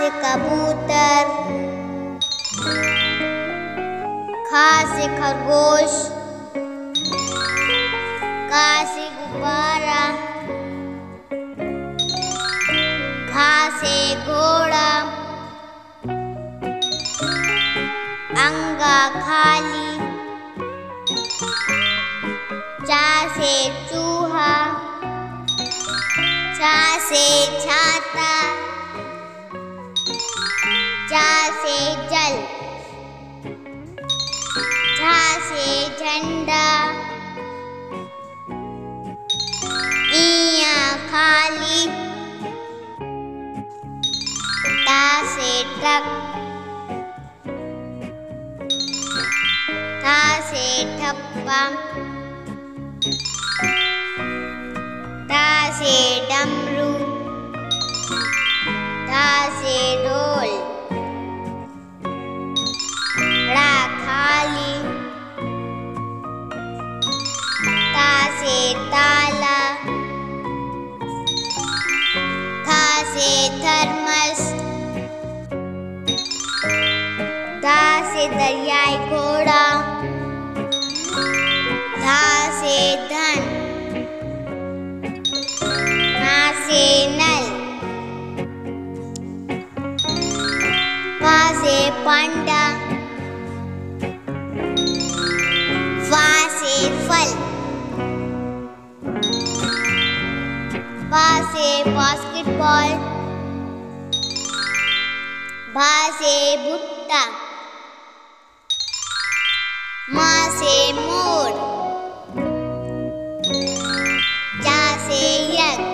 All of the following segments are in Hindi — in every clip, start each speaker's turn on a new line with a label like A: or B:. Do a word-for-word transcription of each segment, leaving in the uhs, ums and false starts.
A: से कबूतर, खा से खरगोश, का से गुब्बारा, घा से घोड़ा, अंगा खाली, चा से चूहा, छा से छाता, जा से जल, झा से झंडा, इया खाली, टा से ट्रक, ठा से ठप्पा, टा से डमरू, ढा से ढोल, ड़ा खाली, ता से ताला, था से थर्मस, धा से दरियाई घोड़ा, धा से धन, ना से नल, पा से पांडा, फा से फल, बा से बास्केटबॉल, भा से भुट्टा, मा से मोर, जा से यज्ञ,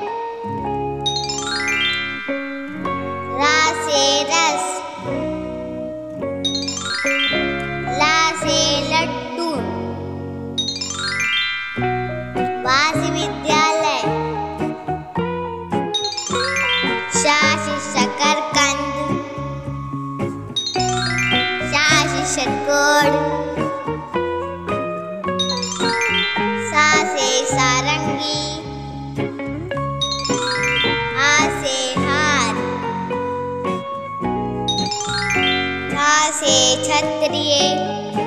A: रा से रस, ला से लड्डू, वा से विद्यालय, शा से शकरकंद, शा से षटकोण, सा से सारंगी, हा से हार, धा से क्षत्रिय,